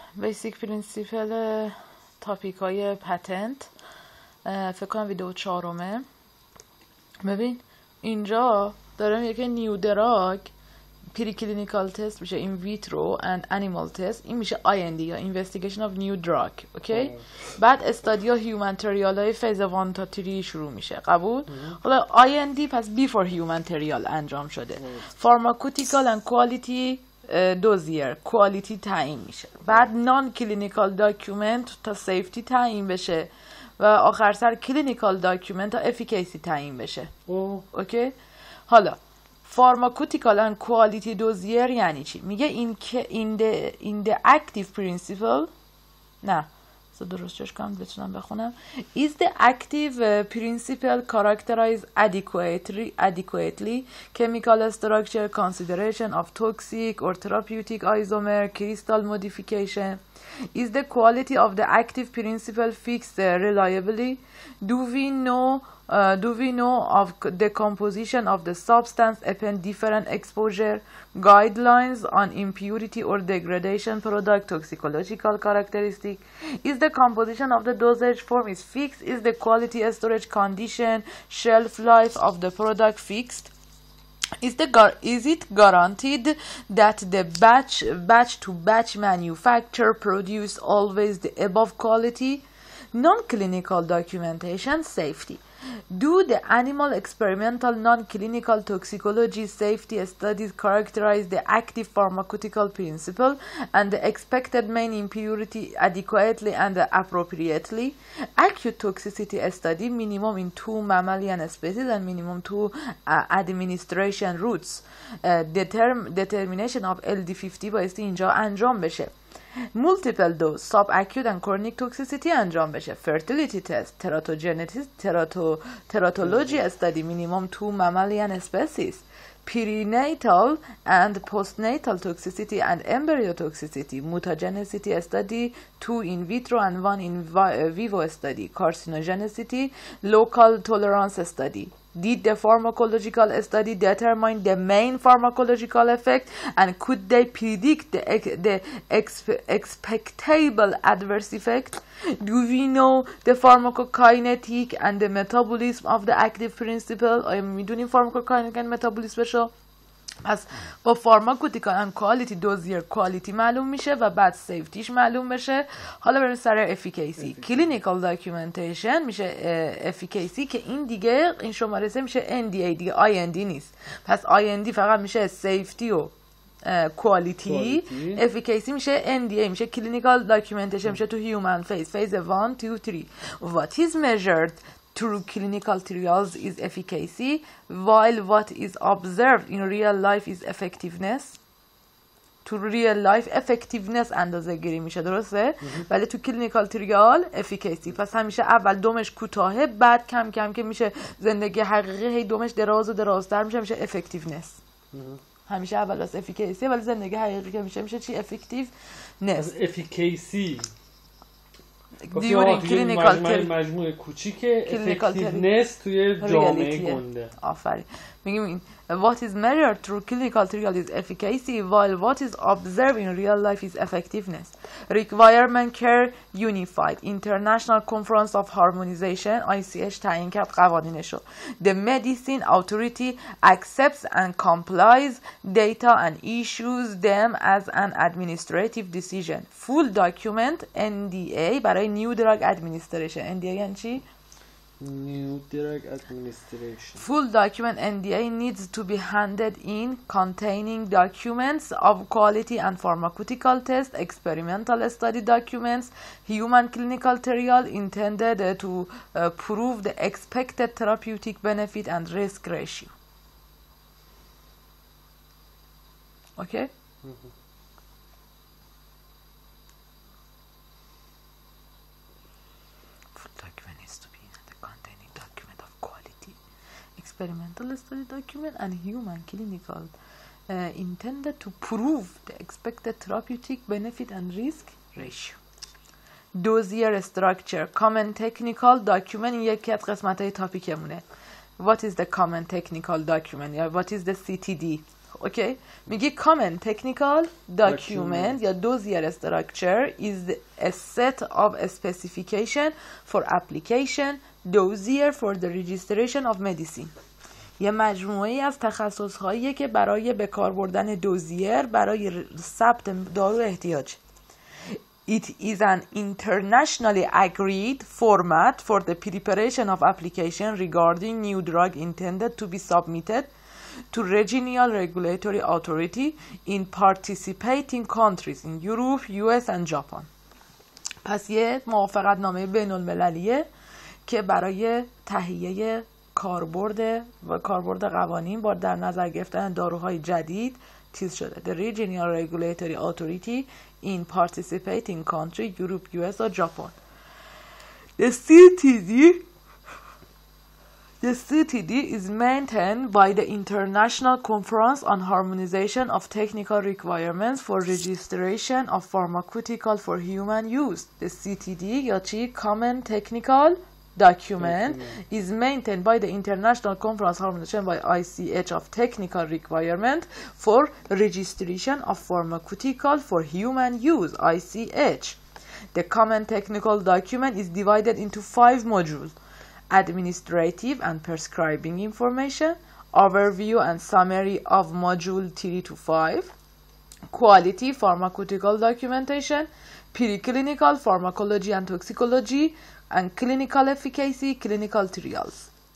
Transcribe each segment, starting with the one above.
بیسیک پرینسیپل تاپیک های پتنت، فکر کنم ویدیو 4. ببین اینجا دارم یکی نیو دراگ پری کلینیکال تست میشه این ویترو اند انیمال تست، این میشه IND یا اینوستیگیشن اف نیو دراگ. اوکی. بعد استادیا هیومن تریال های فیز 1 تا 3 شروع میشه. قبول؟ حالا IND پس بیفور هیومن تریال انجام شده. فارماکوتیکال اند کوالیتی دوزیر کوالیتی تعیین میشه. بعد نان کلینیکال داکیومنت تا سیفتی تعیین بشه و آخر سر کلینیکال داکیومنت تا افیکیسی تعیین بشه. اوکی. حالا فارماکوتیکال اند کوالیتی دوزیر یعنی چی؟ میگه این the active principle، نه درستش کنم بتونم بخونم، is the active principle characterized adequately chemical structure consideration of toxic or therapeutic isomer crystal modification. Is the quality of the active principle fixed reliably? Do we know of the composition of the substance upon different exposure? Guidelines on impurity or degradation product toxicological characteristic? Is the composition of the dosage form is fixed? Is the quality storage condition shelf life of the product fixed? Is it guaranteed that the batch to batch manufacture produce always the above quality? Non-clinical documentation safety. Do the animal experimental non-clinical toxicology safety studies characterize the active pharmaceutical principle and the expected main impurity adequately and appropriately? Acute toxicity study minimum in 2 mammalian species and minimum 2 administration routes. Determination of LD50 بایستی اینجا انجام بشه. multiple dose subacute and chronic toxicity انجام بشه. fertility test, teratology study minimum 2 mammalian species. perinatal and postnatal toxicity and embryo toxicity. mutagenicity study 2 in vitro and 1 in vivo study. carcinogenicity local tolerance study. Did the pharmacological study determine the main pharmacological effect and could they predict the expectable adverse effect? Do we know the pharmacokinetic and the metabolism of the active principle? آیا میدونیم pharmacokinetic and metabolism بشه؟ پس با فارماکوتیکال اند کوالیتی دوزیر کوالیتی معلوم میشه و بعد سیفتیش معلوم بشه. حالا بریم سر افیکیسی. کلینیکال داکیومنتیشن میشه افیکیسی که این دیگه این شماره 3 میشه NDA دیگه IND نیست. پس IND فقط میشه سیفتی و کوالیتی. افیکیسی میشه NDA میشه کلینیکال داکیومنتیشن میشه تو هیومن فیز 1 2 3. What is measured through clinical trials is efficacy, while what is observed in real life is effectiveness. تو real life effectiveness اندازه گیری میشه، درسته؟ ولی تو clinical trial efficacy. پس همیشه اول دومش کوتاهه، بعد کم کم که میشه زندگی حقیقی هی دومش دراز و درازتر میشه effectiveness. همیشه اول از efficacy ولی زندگی حقیقی که میشه چی؟ effectiveness. efficacy دیوری کلینیکال مجموعه کوچیک افکتیونس توی جامعه گنده. آفرین. میگیم what is measured through clinical trial is efficacy while what is observed in real life is effectiveness. Requirement care unified international conference of harmonization ICH تعیین کرد قوانینشو. The medicine authority accepts and complies data and issues them as an administrative decision. Full document NDA برای new drug administration. NDA یعنی چی؟ New Drug Administration. Full document NDA needs to be handed in containing documents of quality and pharmaceutical test, experimental study documents, human clinical trial intended to prove the expected therapeutic benefit and risk ratio. Okay? Experimental study document and human clinical intended to prove the expected therapeutic benefit and risk ratio. Dossier structure common technical document این یکی از قسمت‌های تاپیکمونه. What is the common technical document? یا what is the CTD? اوکی میگه common technical document یا dossier structure is a set of specification for application dossier for the registration of medicine. یه مجموعه از تخصص‌هایی که برای به کار بردن دوزیر برای ثبت دارو احتیاج. It is an internationally agreed format for the preparation of application regarding new drug intended to be submitted to regional regulatory authority in participating countries in Europe, US and Japan. پس یه موافقت نامه بین المللیه که برای تهیه کاربرد قوانین با در نظر گرفتن داروهای جدید چیز شده. The regional regulatory authority in participating country, Europe, US or Japan. The CTD is maintained by the International Conference on Harmonization of Technical Requirements for Registration of Pharmaceutical for Human Use. The CTD یا چی؟ Common Technical Document is maintained by the International Conference Harmonization by ICH of Technical Requirement for Registration of Pharmaceutical for Human Use, ICH. The Common Technical Document is divided into 5 modules: Administrative and Prescribing Information, Overview and Summary of Module 3 to 5, Quality Pharmaceutical Documentation, Preclinical Pharmacology and Toxicology, and Clinical Efficacy, Clinical Trials.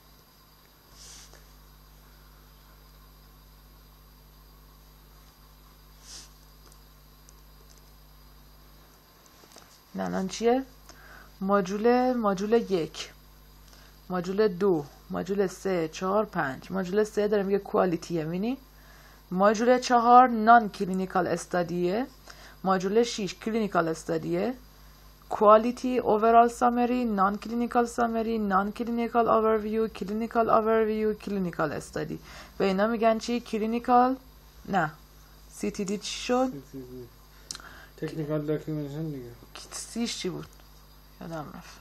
الان چیه؟ ماژول 1 ماژول 2 ماژول 3 4 5 ماژول 3 داره میگه کوالیتیه میبینی ماژول 4 نان کلینیکال استادیه ماژول 6 کلینیکال استادیه quality overall summary non clinical summary non clinical overview clinical overview clinical study به اینا میگن چی clinical نه CTD چی شد technical documentation دیگه سیش چی بود یادم رفت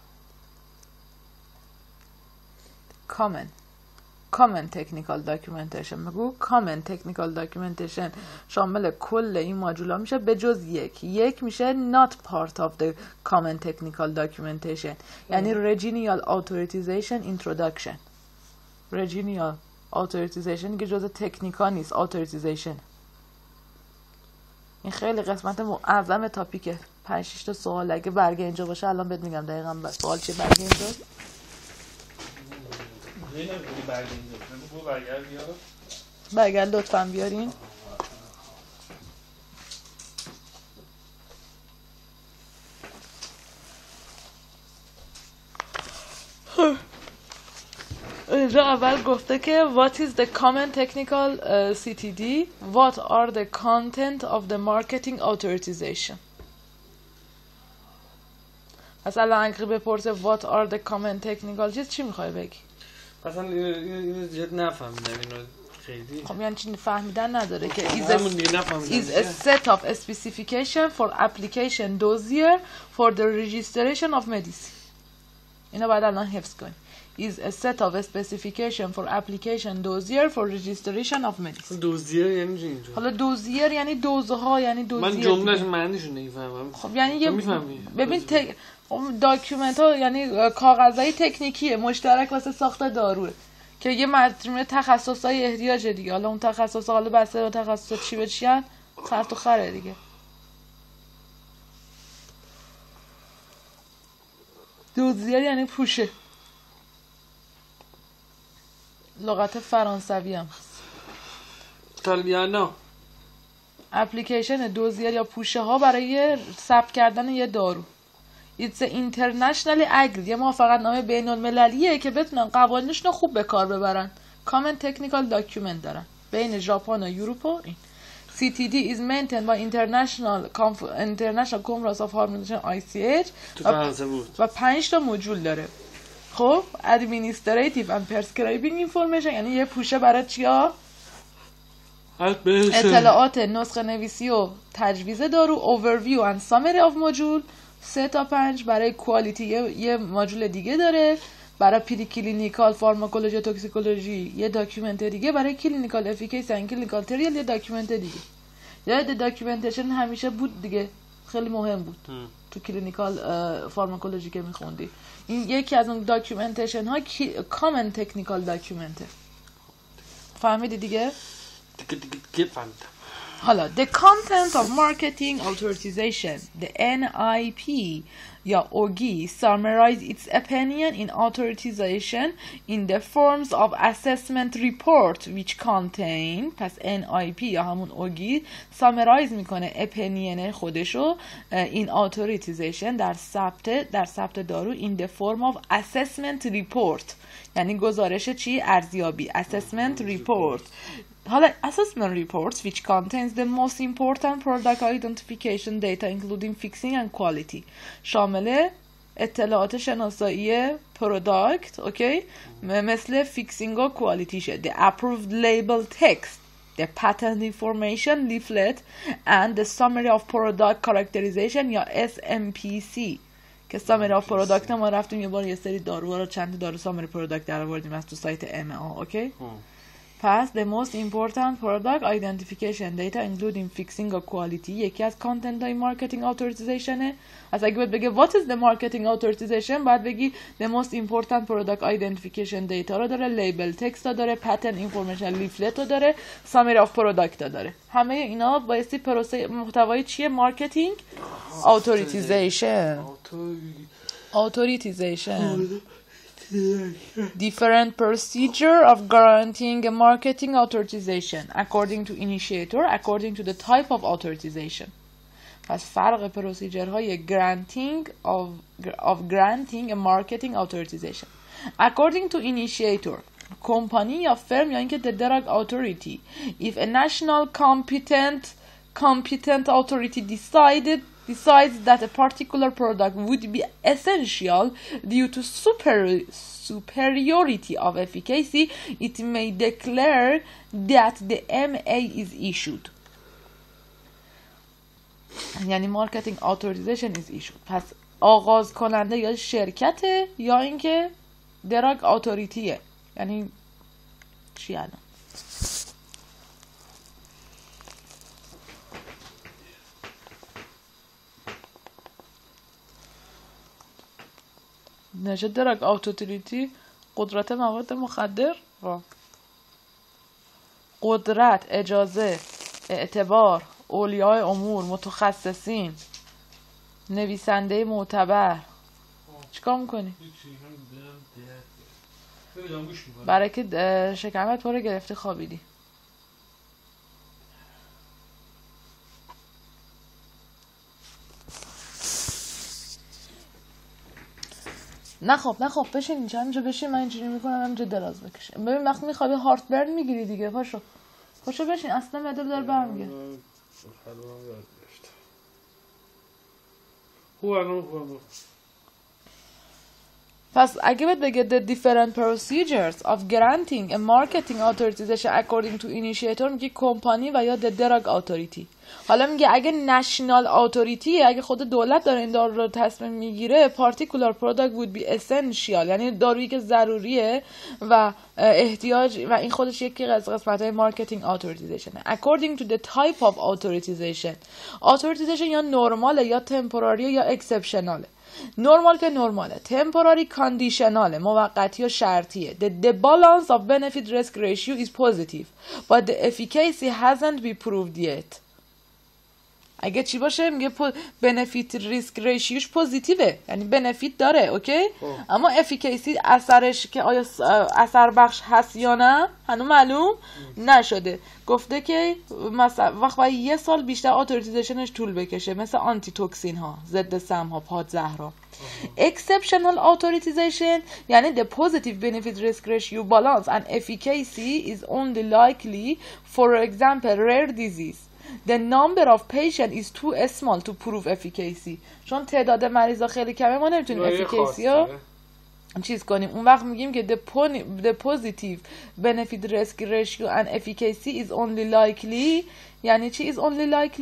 common technical documentation بگو common technical documentation شامل کل این ماژولا میشه به جز یک میشه not part of the common technical documentation یعنی regional authorization introduction regional authorization که جز تکنیکا نیست authorization این خیلی قسمت اعظم تاپیکه 5-6 تا سوال اگه برگه اینجا باشه الان بهت میگم دقیقاً سوال چیه برگه اینجا برگرد لطفاً بیارین اینجا اول گفته که what is the common technical CTD what are the content of the marketing authorization مثلا اگه بپرسه what are the common technical چی میخوای بگی اصلا اینو زیاد نفهمیدم اینو خیلی خب یعنی چی فهمیدن نداره که is a set of specification for application dossier for the registration of medicine اینو بعد الان حفظ کنی is a set of specification for application dossier for registration of medicine دوزیر یعنی چی اینجا حالا دوزیر یعنی دوزها یعنی دوزیر من جملهش معنیشو نمیفهمم خب یعنی یه ببین داکیومنت ها یعنی کاغذهای تکنیکیه مشترک واسه ساخت داروه که یه مجموعه تخصصای احتیاج دیگه حالا اون تخصص حالا بسته تخصص چی به چیان خرط و خره دیگه دوزیر یعنی پوشه لغت فرانسوی هم ایتالیانا اپلیکیشن دوزیر یا پوشه ها برای ثبت کردن یه دارو It's internationally agreed یه موافقت نامه بین المللیه که بتونن قوانینشون رو خوب به کار ببرن common technical document دارن بین ژاپن و اروپا و این CTD is maintained by International Conference of Harmonization ICH و 5 تا مدول داره خب administrative and prescribing information یعنی یه پوشه برای چیا اطلاعات نسخه نویسی و تجویز دارو overview and summary of module 3 تا 5 برای quality یه ماژول دیگه داره برای پری کلینیکال فارماکولوژی توکسیکولوژی یه داکیومنت دیگه، برای کلینیکال افیکیسی ان کلینیکال تریال یه داکیومنت دیگه. یاد داکیومنتیشن همیشه بود دیگه، خیلی مهم بود تو کلینیکال فارماکولوژی که میخوندی. این یکی از اون داکیومنتیشن ها کامن تکنیکال داکیومنته. فهمیدی دیگه؟ دیگه فهمیدم. حالا the content of marketing authorization, the NIP یا OGI summarize its opinion in authorization in the forms of assessment report which contain. پس NIP یا همون OGI summarize میکنه opinion خودشو in authorization در ثبت دارو in the form of assessment report، یعنی گزارش چی؟ ارزیابی. assessment report. حالا assessment reports which contains the most important product identification data including fixing and quality، شامل اطلاعات شناسایی پروداکت، اوکی، مثل فیکسینگ و کوالیتیشه. the approved label text, the patent information leaflet and the summary of product characterization یا SMPC که summary of product ما رفتیم یه بار یه سری دارو رو چند دارو summary product در آوردیم از تو سایت MA، اوکی. پس the most important product identification data including fixing و quality یکی از content های marketing authorization. از اگه باید بگه what is the marketing authorization باید بگی the most important product identification data رو داره، label text رو داره، patent information leaflet رو داره، summary of product رو داره. همه اینا بایستی پروسه محتوای چیه؟ marketing authorization. Different procedure of granting a marketing authorization according to initiator, according to the type of authorization. پس فرق پروسیجر های granting of granting a marketing authorization. According to initiator، کمپانی یا فرم یا اینکه the drug authority. If a national competent authority decides that a particular product would be essential due to superiority of efficacy, it may declare that the MA is issued. یعنی marketing authorization is issued. پس آغاز کننده یا شرکته یا اینکه drug authorityه. یعنی چی الان؟ نشه درگ اتوریتی قدرت مواد مخدر و قدرت، اجازه، اعتبار، اولیای امور، متخصصین، نویسنده معتبر. چیکار میکنی؟ برای که شکمت پاره گرفته خوابیدی. نه خب بشین اینجا بشین، من اینجوری میکنم همینجا دراز بکشم. ببین وقتی میخوابی هارت برن میگیری دیگه. پاشو بشین، اصلا مدل داره برمیگه. پس اگه بهت بگه the different procedures of granting a marketing authorization according to initiator، میگه کمپانی و یا the drug authority. حالا میگه اگه national authority، اگه خود دولت داره این دارو رو تصمیم میگیره، particular product would be essential، یعنی دارویی که ضروریه و احتیاج، و این خودش یکی از قسمت‌های marketing authorization. according to the type of authorization یا نرماله یا temporary یا exceptional. نرمال که نرماله، temporary conditional موقتی و شرطیه. the balance of benefit risk ratio is positive but the efficacy hasn't been proved yet. اگه چی باشه میگه benefit risk ratioش پوزیتیوه، یعنی benefit داره، اوکی، اما efficacy اثرش که آیا اثر بخش هست یا نه هنوز معلوم نشده. گفته که مثلا وقت یه سال بیشتر اتوریزیشنش طول بکشه، مثل آنتی توکسین ها، ضد سم ها، پادزهرها. exceptional authorization یعنی the positive benefit risk ratio balance and efficacy is only likely for example rare disease. The number of patient is too small to prove efficacy. چون تعداد مریضا خیلی کمه ما نمیتونیم efficacy رو چیز کنیم. اون وقت میگیم که the positive benefit risk ratio and efficacy is only likely. یعنی چی is only likely؟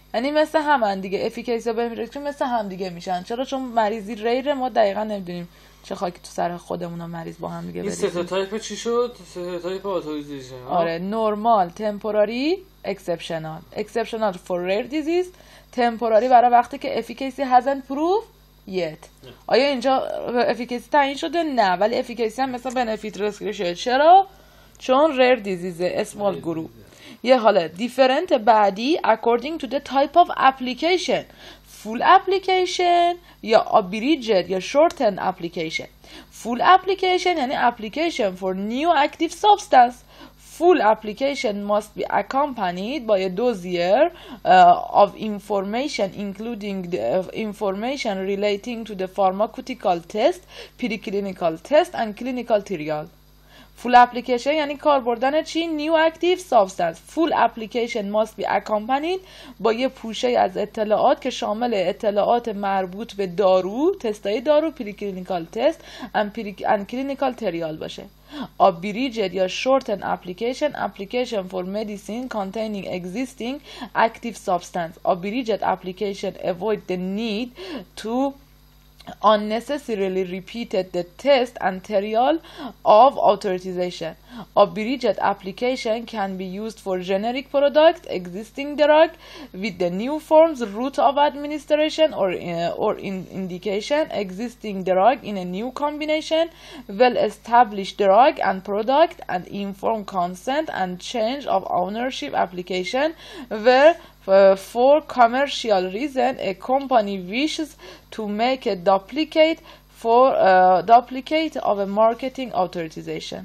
یعنی مثل هم دیگه افیکیسی و بنفیت مثل هم دیگه میشن. چرا؟ چون مریضی ریره، ما دقیقا نمیدونیم چه خاکی تو سر خودمون مریض با هم دیگه بریزیم. این سه تا تایپ چی شد؟ سه تا تایپ اتوریزیشن. آره، نورمال، تمپوراری، اکسپشنال. اکسپشنال فور ریر دیزیز، تمپوراری برای وقتی که افیکیسی هازنت پروف یت. آیا اینجا افیکیسی تعیین شده؟ نه، ولی افیکیسی هم مثلا بنفیت ریسک شده. چرا؟ چون ریر دیزیزه، اسمال گروپ. یه حالا دیفرنت بعدی according to the type of application، full application یا abridged یا shortened application. full application یعنی application for new active substance. full application must be accompanied by a dossier of information including the information relating to the pharmaceutical test, preclinical test and clinical trial. full application یعنی کار بردن چی؟ new active substance. full application must be accompanied با یه پوشه از اطلاعات که شامل اطلاعات مربوط به دارو، تستای دارو، preclinical test and clinical trial باشه. abridged یا shortened application for medicine containing existing active substance. abridged application avoid the need to unnecessarily repeated the test and trial of authorization. Abridged application can be used for generic products, existing drug with the new forms, route of administration or indication, existing drug in a new combination, well-established drug and product, and informed consent and change of ownership application where for commercial reason a company wishes to make a duplicate of a marketing authorization.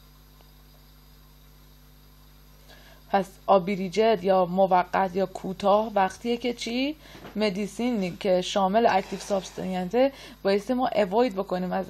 پس abridged یا موقت یا کوتاه وقتیه که چی؟ مدیسین که شامل اکتیو سابستنس بایستی ما اوید بکنیم از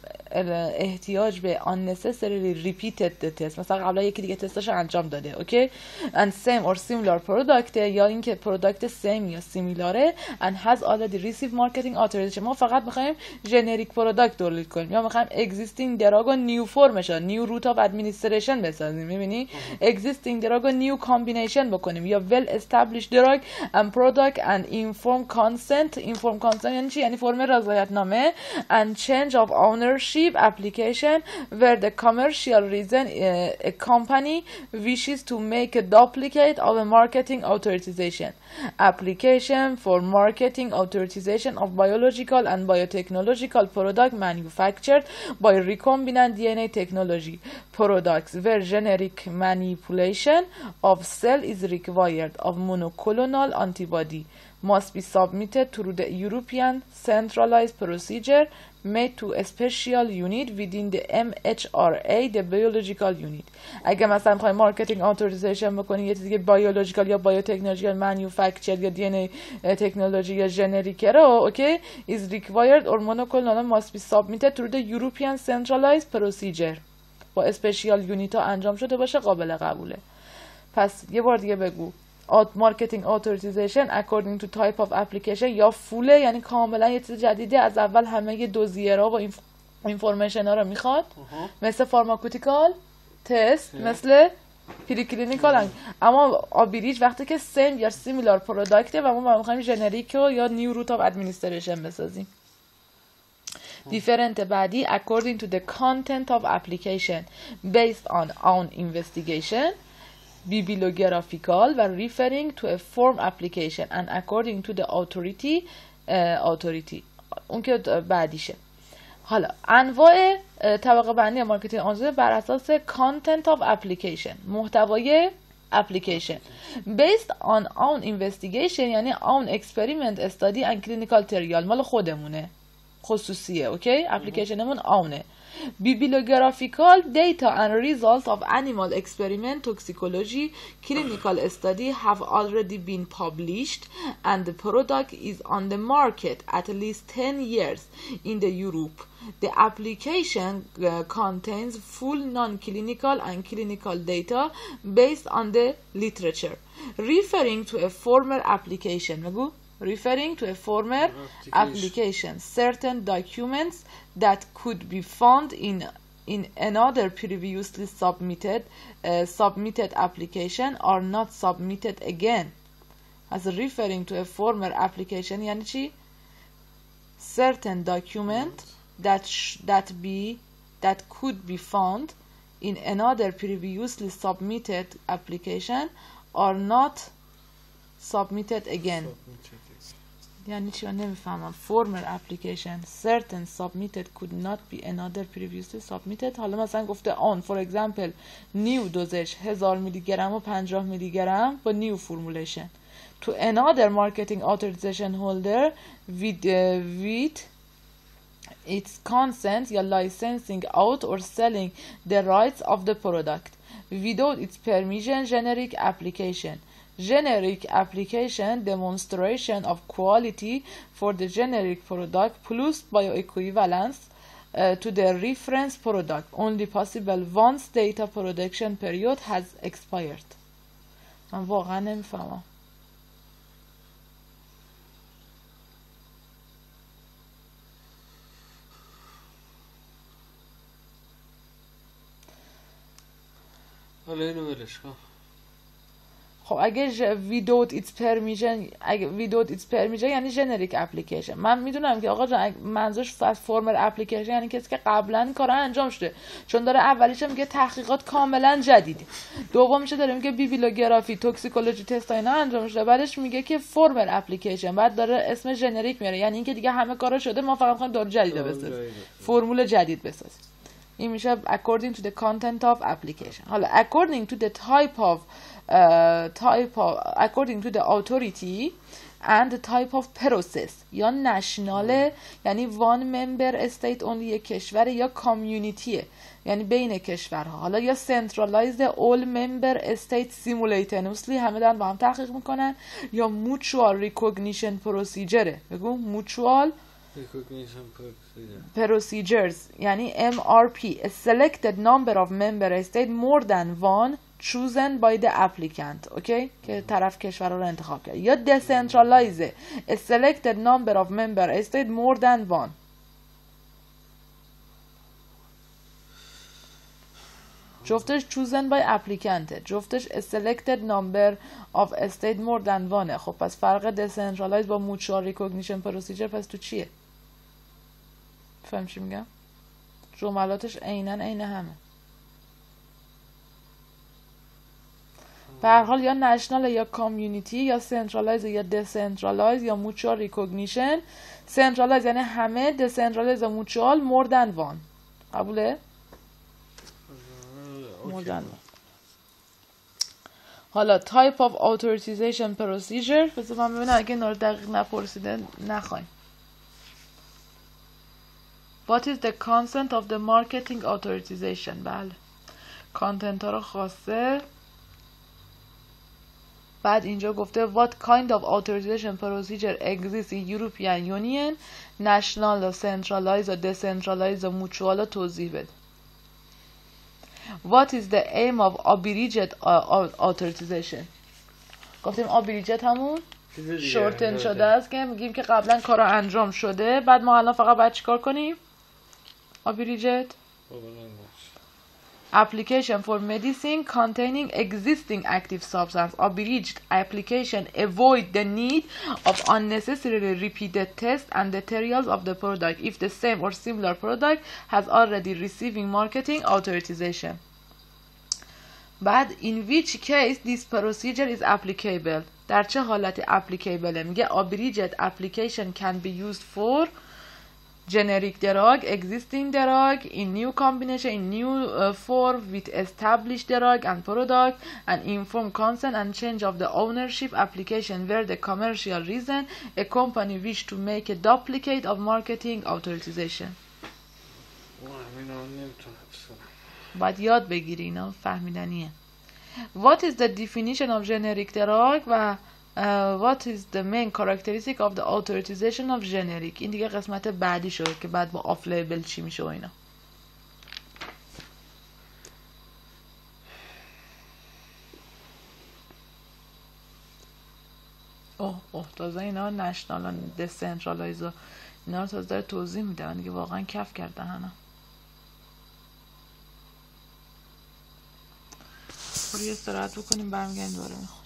احتیاج به unnecessarily repeated test. مثلا قبلا یکی دیگه تستش انجام داده، اوکی؟ and same or similar product یا اینکه پروداکت same یا similar and has already received marketing authorization. ما فقط میخوایم generic product تولید کنیم یا میخوایم existing drug و new formش new route of administration بسازیم. میبینی؟ existing drug و new combination بکنیم یا well established drug and product and informed consent. informed consent یعنی چی؟ یعنی فرم رضایتنامه and change of ownership application where the commercial reason a company wishes to make a duplicate of a marketing authorization. application for marketing authorization of biological and biotechnological product manufactured by recombinant DNA technology products where generic manipulation of cell is required of monoclonal antibody must be submitted through the European centralized procedure made to a special unit within the MHRA, the biological unit. اگه مثلا میخوای مارکتینگ اتوریزیشن بکنی یه چیزی که بیولوژیکال یا بایوتکنولوژی مانیفکتچر یا دی ان ای تکنولوژی یا ژنریک رو اوکی is required or monoclonal must be submitted through the European centralized procedure. با اسپشیال یونیت ها انجام شده باشه قابل قبوله. پس یه بار دیگه بگو مارکتینگ اتوریزیشن according to type of application یا فوله یعنی کاملا یه چیز جدیده، از اول همه یه دوزیرها و اینفورمیشن ها رو میخواد مثل فارماکوتیکال تست مثل پریکلینیکال. اما abridged وقتی که سیم یا سیمیلار پروداکته و ما میخوایم ژنریک یا نیو روت آف ادمنستریشن بسازیم. دیفرنت بعدی according to the content of application based on own investigation bibliographical و referring to a form application and according to the authority اون که بعدیشه. حالا انواع طبقه بندی مارکتینگ آنلاین بر اساس content of application محتوای application based on own investigation یعنی own experiment study and clinical trial مال خودمونه خصوصیه اوکی اپلیکیشنمون آونه. bibliographical data and results of animal experiment toxicology clinical study have already been published and the product is on the market at least 10 years in the Europe. The application contains full non-clinical and clinical data based on the literature referring to a former application. Referring to a former application. Certain documents that could be found in another previously submitted application are not submitted again. as referring to a former application یعنی چی؟ certain document that could be found in another previously submitted application are not submitted again. یعنی چی؟ من نمیفهمم. former application certain submitted could not be another previously submitted. حالا مثلا گفته on for example new dosage 1000 میلی گرم و 50 میلی گرم با new formulation to another marketing authorization holder with its consent یا licensing out or selling the rights of the product without its permission. Generic application. Generic application demonstration of quality for the generic product plus bioequivalence to the reference product only possible once data protection period has expired. من واقعا نمیفهمم. حالا اینو ولش کن. خب اگه without its permission یعنی generic application. من میدونم که آقا جان منظورش از former application یعنی کسی که قبلا این کارا انجام شده، چون داره اولیش میگه تحقیقات کاملا جدید، دومیش داره میگه بیبیلوگرافی توکسیکولوژی تست اینا انجام شده، بعدش میگه که former application، بعد داره اسم ژنریک میاره یعنی اینکه دیگه همه کارا شده، ما فقط میخوایم دارو جدید بسازیم، فرمول جدید بسازیم. این میشه according to the content of application. حالا according to the according to the authority and the type of process یا national یعنی one member state only یک کشور، یا community یعنی بین کشورها، حالا یا centralized all member state simultaneously همه دارن با هم تحقیق میکنن، یا mutual recognition procedure بگو mutual procedures یعنی MRP a selected number of member state more than one chosen by the applicant. اوکی که طرف کشورها رو انتخاب کرد. یا decentralize a selected number of member state more than one. جفتش chosen by applicant، جفتش a selected number of state more than one. خب پس فرق decentralize با mutual recognition procedure پس تو چیه؟ فهم چی میگم؟ جملاتش عیناً عین همه. به هر حال یا نشنال یا کامیونیتی یا سنترالایز یا دسنترالایز یا موچوال ریکگنیشن. سنترالایز یعنی همه، دسنترالایز یا موچوال more than one. قبوله؟ more than one. حالا type of authorization procedure بذار من ببینم اگه اینا رو دقیق نپرسیده نخوایم. What is the consent of the marketing authorization؟ بله کانتنت ها رو خواسته. بعد اینجا گفته what kind of authorization procedure exists in European Union national or centralized or decentralized or mutual توضیح بده. What is the aim of abridged authorization؟ گفتیم abridged همون شورتن شده است که میگیم که قبلا کارا انجام شده، بعد ما الان فقط باید چیکار کنیم؟ abridged application for medicine containing existing active substance. Abridged application avoid the need of unnecessarily repeated tests and materials of the product if the same or similar product has already receiving marketing authorization. بعد in which case this procedure is applicable. در چه حالت applicable؟ میگه abridged application can be used for generic drug, existing drug, in new combination, in new form with established drug and product, and informed consent and change of the ownership application where the commercial reason a company wish to make a duplicate of marketing authorization. باید یاد بگیری اینا فهمیدنیه. What is the definition of generic drug و what is the main characteristic of the authorization of generic؟ این دیگه قسمت بعدی شد که بعد با off label چی میشه و اینا. تازه اینا نشنال و دسنترالایز و اینا رو تازه داره توضیح میده. من دیگه واقعا کف کرده هنم. یه استراحت بکنیم برمیگردیم دوباره میخوام.